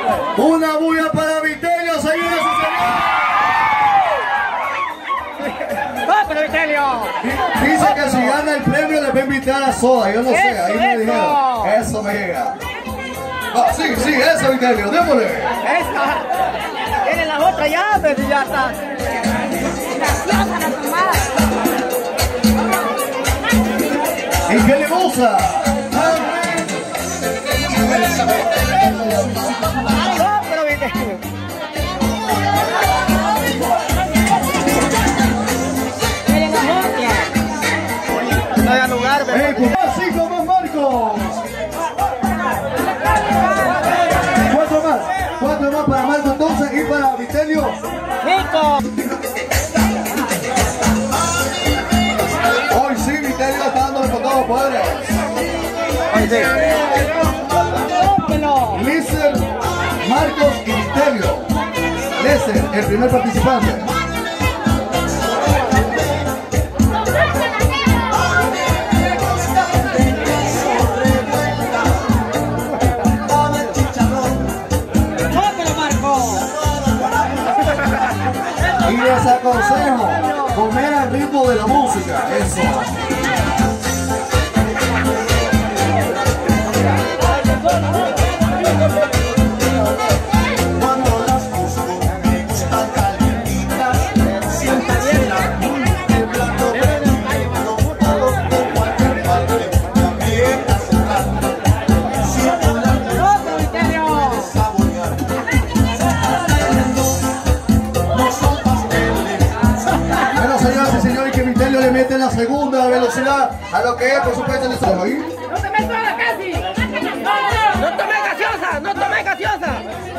Una bulla para Vitelio, señores y señores. ¡Va para Vitelio! Dice que si gana el premio le va a invitar a soda, yo no sé, ahí me dijeron. Eso me llega. Ah, sí, eso Vitelio, démosle. Esta. Tiene las otras llaves y ya está. ¿Y qué le gusta? ¡Va para Vitelio! No hay lugar, ¿verdad? Así como Marcos. Cuatro más para Marcos entonces y para Vitelio. ¡Nico! Hoy sí, Vitelio está dándole con todos los poderes. ¡Hoy sí! Lícer, Marcos y Vitelio. Lícer, el primer participante. Y les aconsejo comer al ritmo de la música, eso. Cuando las busco están calientitas, siempre el plato prendido, todo con cualquier parte, también acercando, siempre la puedes saborear. No son pasteles. Bueno, señoras y señores, que Vitelio le mete la segunda velocidad a lo que es, por supuesto, el estado. ¿Y? ¡No tomé soda casi! ¡No tomé gaseosa! ¡No tomé gaseosa!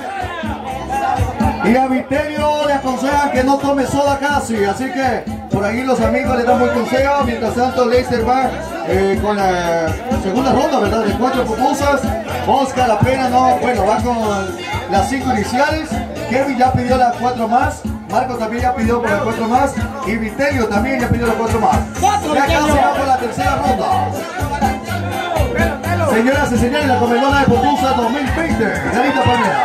Y a Vitelio le aconsejan que no tome soda casi, así que por ahí los amigos le dan buen consejo. Mientras tanto, Leicester va con la segunda ronda, ¿verdad? De 4 pupusas. Oscar apenas no, bueno, va con las 5 iniciales. Kevin ya pidió las 4 más. Marco también ya pidió por las 4 más. Y Vitelio también ya pidió las 4 más. Ya casi va por la tercera ronda. Señoras y señores, la comelona de pupusas 2020. Garita Palmera.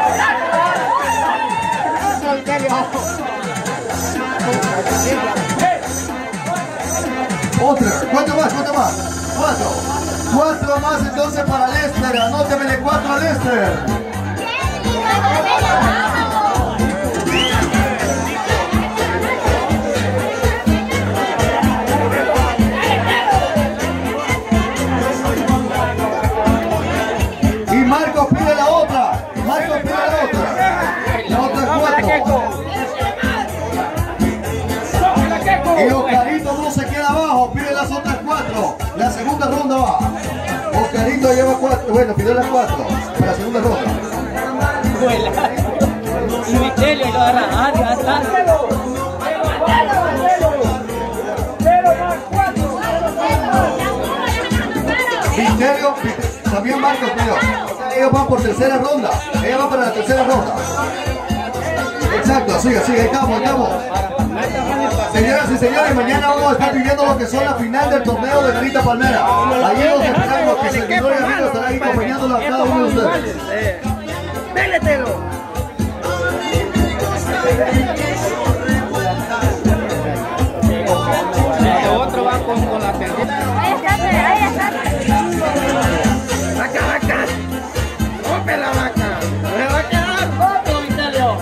Otra, ¿cuánto más? 4 más entonces para Lester, anótemele 4 a Lester. Y Marcos pide la otra, la otra 4. Y Oscarito no se queda abajo, pide las otras 4. La segunda ronda va. Oscarito lleva 4, bueno, pidió las 4 para la segunda ronda. Y Vitelio lo agarra, ya está. Vitelio, también Marcos pidió. Ellos van por tercera ronda. Ella va para la tercera ronda. Exacto, sigue, ahí estamos. Señoras y señores, mañana vamos a estar viviendo lo que son la final del torneo de Garita Palmera. Allí los esperamos, que servidor y amigos estarán ahí acompañándolo a cada uno de ustedes. ¡Véletelo! Otro va con la pelota. Ahí está. ¡Vaca! ¡Rompe la vaca! ¡Me va a quedar otro, Vitelio!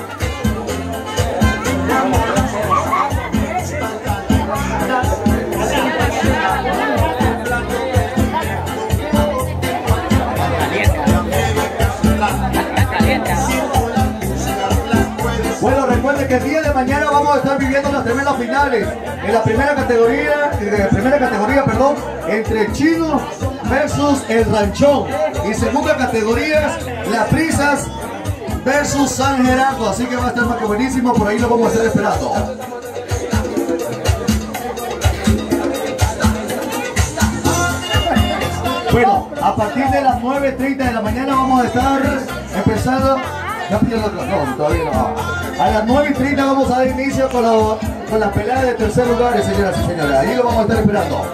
Bueno, recuerden que el día de mañana vamos a estar viviendo las tremendas finales. En la primera categoría, entre Chino versus el Ranchón. Y segunda categoría, las Prisas versus San Gerardo. Así que va a estar más que buenísimo, por ahí lo vamos a estar esperando. Bueno, a partir de las 9:30 de la mañana vamos a estar empezando. Ya pidió la otra, no, todavía no. A las 9:30 vamos a dar inicio con las peleas de tercer lugar, señoras y señores. Ahí lo vamos a estar esperando.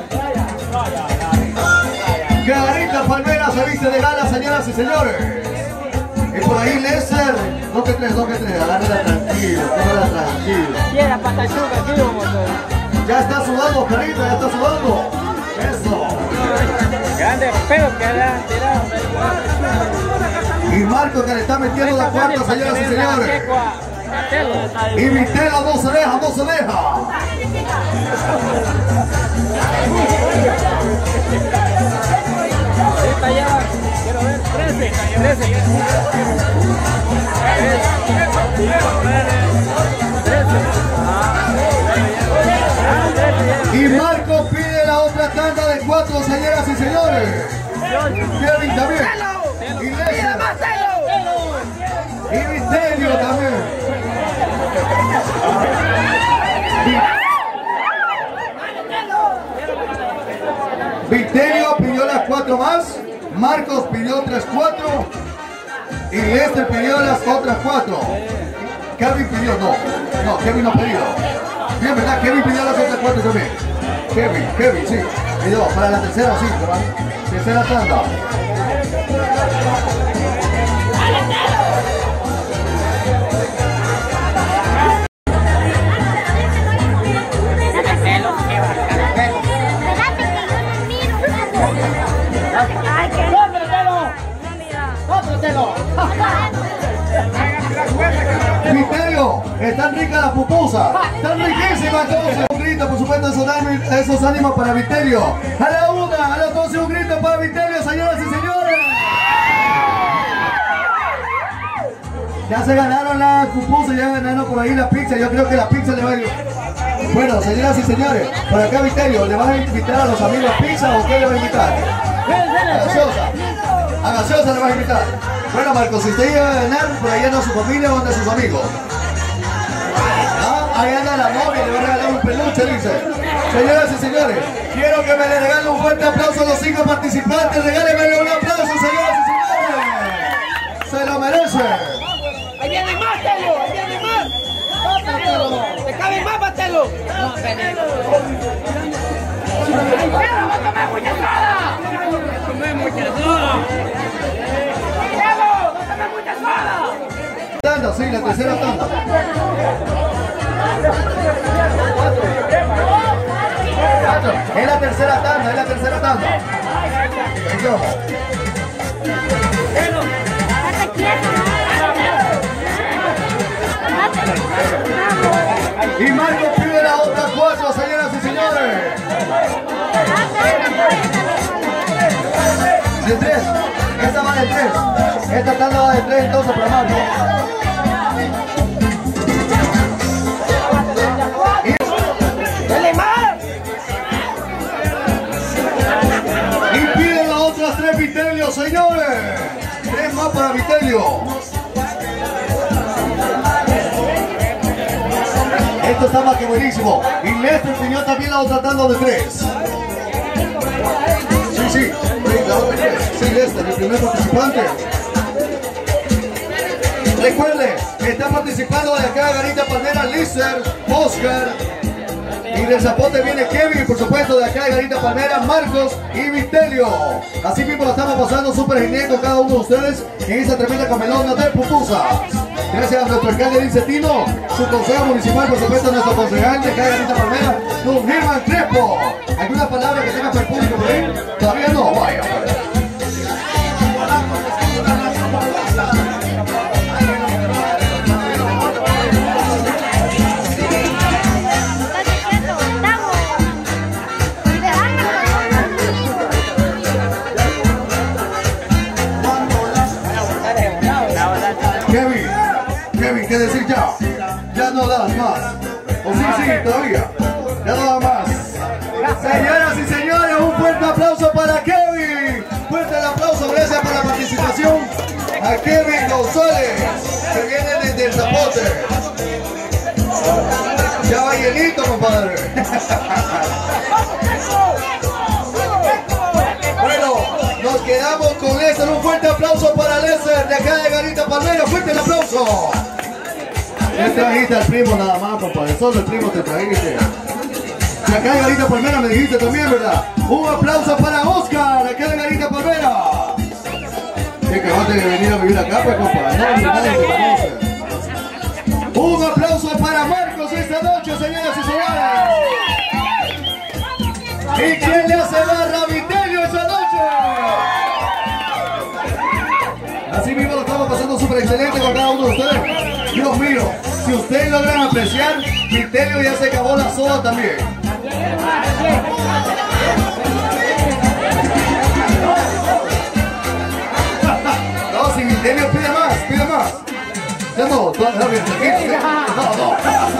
Garita Palmera se viste de gala, señoras y señores. por ahí Lester, 2 que 3, agárrala tranquilo, tómala tranquilo. Quiera patachuca, aquí vamos. Ya está sudando, Carita, ya está sudando. Eso. Grande pedo que le han tirado. Y Marco que le está metiendo la cuarta, señoras y señores. Y Vitelo no se deja, no se deja. Esta ya, quiero ver, 13. Y Marco pide la otra tanda de 4, señoras y señores. Kevin también. Y Lester. Y Vitelio también. Vitelio pidió las 4 más. Marcos pidió otras 4. Y Lester pidió las otras 4. Kevin pidió, no, Kevin no ha pedido. Bien, ¿verdad? Kevin pidió las otras 4 también. Kevin, sí. Pidió para la tercera, sí, ¿verdad? Tercera tanda. Vitelio, están ricas las pupusas, están riquísimas entonces. Un grito, por supuesto, esos ánimos para Vitelio. A la 1, a las 12, un grito para Vitelio, señoras y señores. Ya se ganaron las pupusas, ya ganaron por ahí la pizza. Yo creo que la pizza le va a ir. Bueno, señoras y señores, por acá Vitelio, ¿le vas a invitar a los amigos a pizza o qué le va a invitar? A gaseosa. A gaseosa le vas a invitar. Bueno, Marcos, si usted iba a ganar, por ahí anda su familia o anda sus amigos. ¿Ah? Ahí anda la novia, le va a regalar un peluche, dice. Señoras y señores, quiero que me le regalen un fuerte aplauso a los 5 participantes. Regálenme un aplauso, señoras y señores. Se lo merece. Ahí viene más, Telo, ahí viene más. Te cabe más, Batelo. No, Benito. ¡Pero va a comer mucha soda! ¡Comer mucha soda! Tanda, sí, la tercera tanda. Es la tercera tanda, Y Marco pide las otras 4, señoras y señores. De 3, esta va de 3. Esta tanda va de 3 entonces para Marco. Y piden las otras 3 Vitelio, señores. 3 más para Vitelio. Esto está más que buenísimo. Y Lester pidió también la otra tanda de 3. Sí, la otra 3. Sí, Lester, el primer participante. Recuerde, está participando de acá Garita Palmera, Lester, Oscar. Y del Zapote viene Kevin, por supuesto, de acá de Garita Palmera, Marcos y Vitelio. Así mismo la estamos pasando súper genial con cada uno de ustedes en esta tremenda camelona de pupusas. Gracias a nuestro alcalde Lince Tino, su consejo municipal, por supuesto, nuestro concejal de acá de Garita Palmera, don Germán Crespo. ¿Alguna palabra que tenga para el público por ahí? Todavía no, vaya. Kevin, ¿qué decir ya? Ya no das más. O sí, todavía. Ya no das más. Señoras y señores, un fuerte aplauso para Kevin. Fuerte el aplauso, gracias por la participación. A Kevin González, que viene desde el Zapote. Ya va llenito, compadre. Bueno, nos quedamos con Lester. Un fuerte aplauso para Lester de acá de Garita Palmera. Fuerte el aplauso. Te trajiste al primo nada más, compadre. Solo el primo te trajiste. De acá de Garita Palmera me dijiste también, ¿verdad? Un aplauso para Oscar, de acá de Garita Palmera. Sí, que vas a venir a vivir acá, pues, compa. No, nadie te conoce. Un aplauso para Marcos esta noche, señoras y señores. ¿Y quién le hace barra a Vitelio esta noche? Así mismo lo estamos pasando súper excelente con cada uno de ustedes. Dios mío, si ustedes logran apreciar, Vitelio ya se acabó la soda también. No, si Vitelio pide más, pide más. Ya no, no.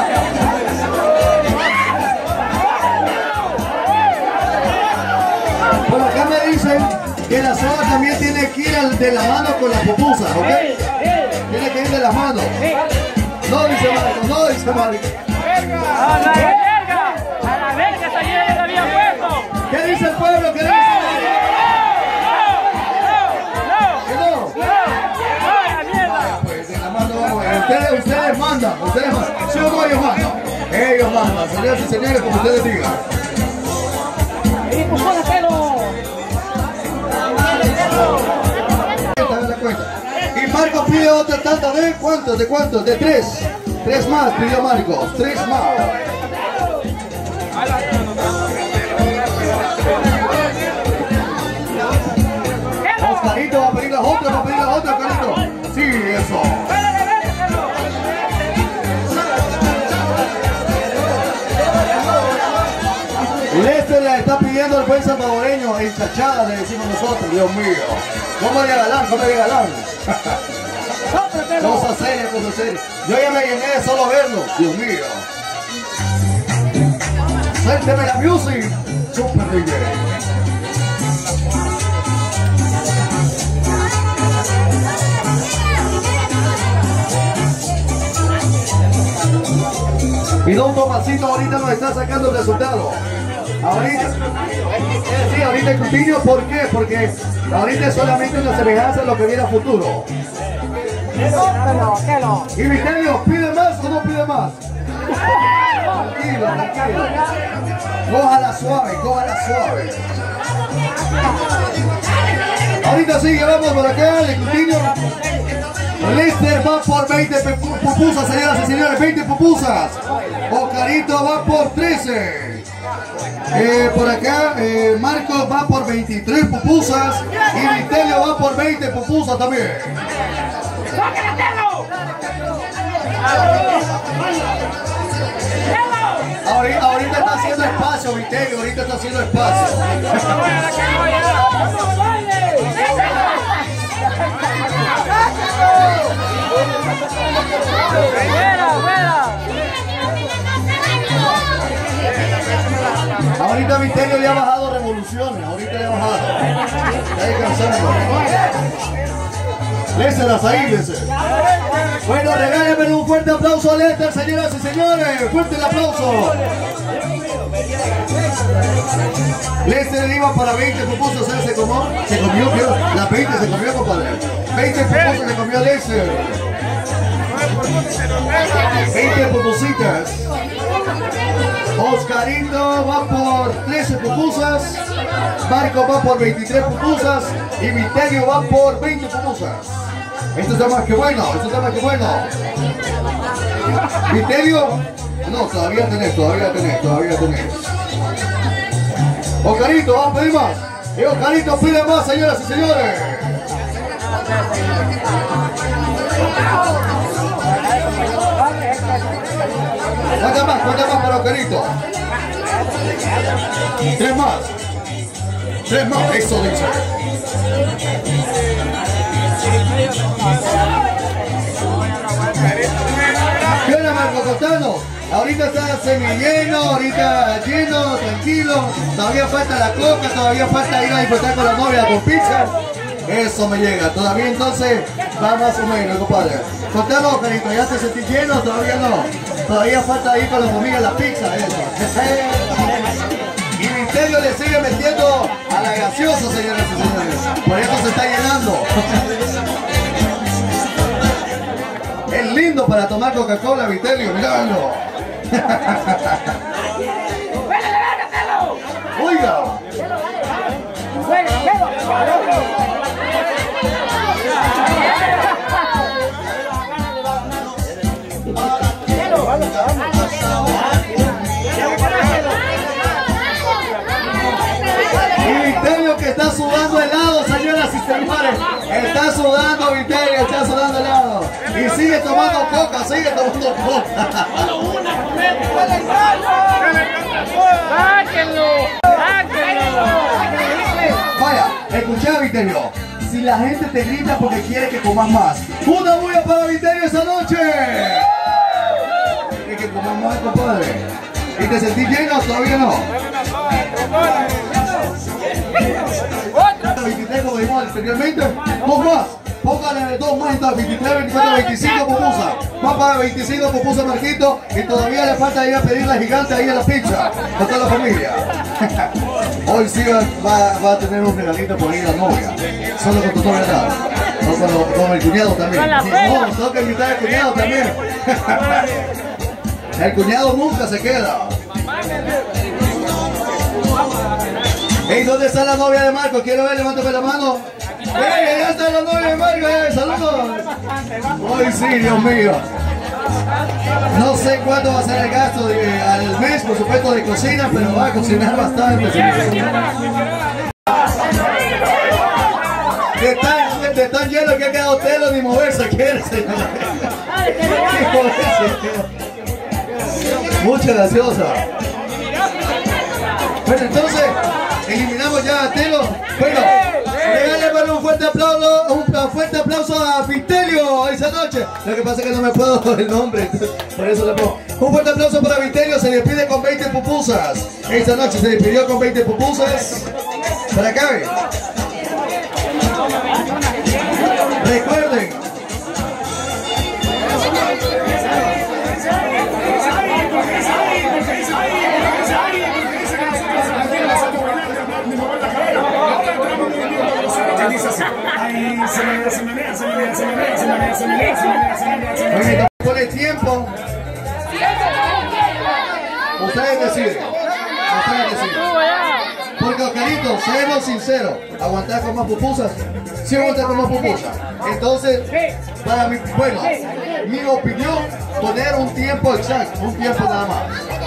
Por acá me dicen que la soda también tiene que ir de la mano con la pupusa, ¿ok? Tiene que ir de la mano. No dice Marco, no dice Marco. ¡A la verga! ¡A la verga! ¡Esa mierda la había puesto! ¿Qué dice el pueblo? ¿Qué dice? Pues de la mano vamos. Ustedes mandan, ¿sí o no ellos mandan? Ellos mandan, señoras y señores, como ustedes digan. Y Marcos pide otra tanda de ¿cuántos? ¿De cuántos? De 3. 3 más pidió Marcos, 3 más. Oscarito va a pedir las otras, Oscarito. Sí, eso. Lester le está pidiendo al buen salvadoreño enchachada, le decimos nosotros, Dios mío. ¿Cómo de galán? Cosa seria. Yo ya me llené de solo verlo, Dios mío. Suélteme la music, super DJ. Y don Tomasito ahorita nos está sacando el resultado. Ahorita el Coutinho, ¿por qué? Porque ahorita es solamente una semejanza de lo que viene a futuro. Y Vitelio, ¿pide más o no pide más? Tranquilo. Cójala suave. Ahorita sí, vamos por acá, el Coutinho. Lester va por 20 pupusas, señoras y señores, 20 pupusas. Oscarito va por 13. Por acá, Marcos va por 23 pupusas. Y Vitelio va por 20 pupusas también. Ahorita está haciendo espacio, Vitelio, ahorita está haciendo espacio. Ahorita Vitelio le ha bajado revoluciones, ahorita le ha bajado. Está descansando. Léselas ahí, Lester. Bueno, regálenme un fuerte aplauso a Lester, señoras y señores. Fuerte el aplauso. Lester le iba para 20 pupusas, él se comió, las 20 se comió, compadre. 20 pupusas se comió Lester. 20 pupusitas. Oscarito va por 13 pupusas. Marco va por 23 pupusas. Y Vitelio va por 20 pupusas. Esto está más que bueno, Vitelio, no, todavía tenés. Oscarito, vamos a pedir más. Y Oscarito pide más, señoras y señores. ¿Cuántas más para Oscarito? 3 más. 3 más, eso dice. ¿Qué onda, Marco Costano? Ahorita está semilleno, ahorita lleno, tranquilo. Todavía falta la coca, todavía falta ir a disfrutar con la novia con pizza. Eso me llega, todavía entonces va más o menos, compadre. Contalo, Oscarito, ¿ya te sentís lleno? Todavía no. Todavía falta ir con la familia la pizza, eso. Y Vitelio le sigue metiendo a la gaseosa, señoras y señores. Por eso se está llenando. Es lindo para tomar Coca-Cola, Vitelio, miradlo. Oiga. Y Vitelio que está sudando helado, señoras y señores. Está sudando Vitelio, está sudando helado. Y sigue tomando coca, sigue tomando coca. ¡Sáquenlo! ¡Sáquenlo! Vaya, escucha Vitelio. Si la gente te grita porque quiere que comas más, una bulla para Vitelio esta noche. Quiere que comas más, compadre. ¿Y te sentís lleno? Todavía no. 23 como dijimos anteriormente, dos más. Póngale dos más, entonces 23, 24, 25 pupusas. Más para 25 pupusas, Marquito. Y todavía le falta ir a pedir la gigante ahí en la pizza. Con toda la familia. Hoy sí va a tener un regalito por ir a la novia. Solo con tu novia nada. No con el cuñado también. No, tengo que invitar al cuñado también. El cuñado nunca se queda. Hey, ¿dónde está la novia de Marco? Quiero ver, levántame la mano. ¡Hey, allá está la novia de Marco! ¡Saludos! ¡Ay, sí, Dios mío! No sé cuánto va a ser el gasto al mes, por supuesto, de cocina, pero va a cocinar bastante. De tan lleno que ha quedado telo ni moverse quiere, señor. Mucha gaseosa. Bueno, entonces, eliminamos ya a Telo. Bueno, regálale un fuerte aplauso a Vitelio esa noche. Lo que pasa es que no me puedo dar el nombre, por eso le pongo. Un fuerte aplauso para Vitelio, se despide con 20 pupusas. Esta noche se despidió con 20 pupusas. Para acá. Recuerden. Oye, pone tiempo. Ustedes deciden. Porque Oscarito, seamos sinceros, aguantar con más pupusas, sí aguantar con más pupusas. Entonces, para mí, bueno, mi opinión, poner un tiempo exacto, un tiempo nada más.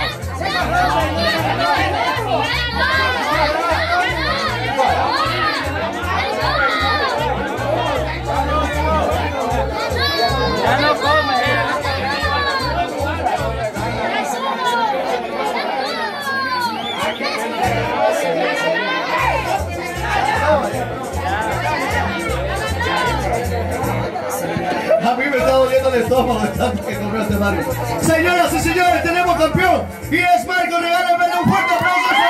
Ya no come. A mí me está doliendo el estómago de tanto que comió este Mario. Señoras y señores, tenemos campeón. Y es Marco, regálenme un fuerte aplauso esta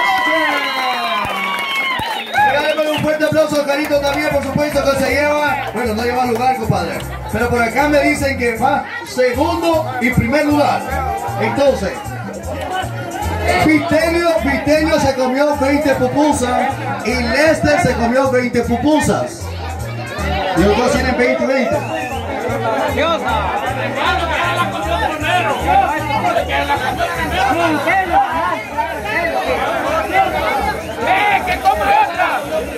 noche. Regálenme un fuerte aplauso a Carito también, por supuesto, que se lleva. Bueno, no lleva lugar, compadre. Pero por acá me dicen que va segundo y primer lugar. Entonces, Vitelio se comió 20 pupusas y Lester se comió 20 pupusas. Y los dos tienen 20 y 20. ¡Que coma otra!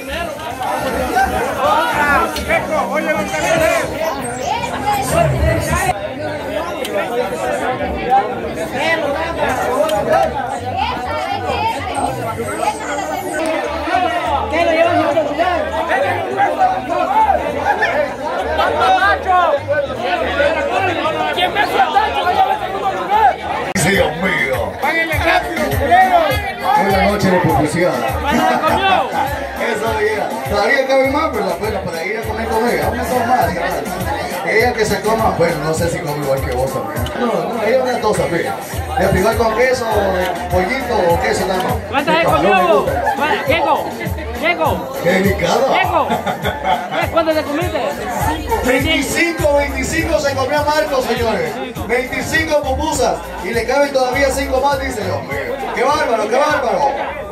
¡Otra! ¡Checo! ¡Oye, lo que ¿Qué lo llevan a velocidad? ¿Quién me suelta? ¡Que vaya al segundo lugar! Dios mío. ¡Páguenle rápido, culero! Una noche de publicidad. comió? Eso llega. Todavía cabe más, pero bueno, para ir a comer con ella. Una dos más, ella que se coma, bueno, no sé si come igual que vos también. No, ella unas dos también. De frijoles con queso, pollito o queso nada más. ¿Cuántas he comido vos? Diego. ¡Qué delicado! Diego. ¿Cuántas te comiste? 25 se comió Marco, señores. 25 pupusas. Y le caben todavía 5 más, dice. Dios mío. ¡Qué bárbaro, qué bárbaro!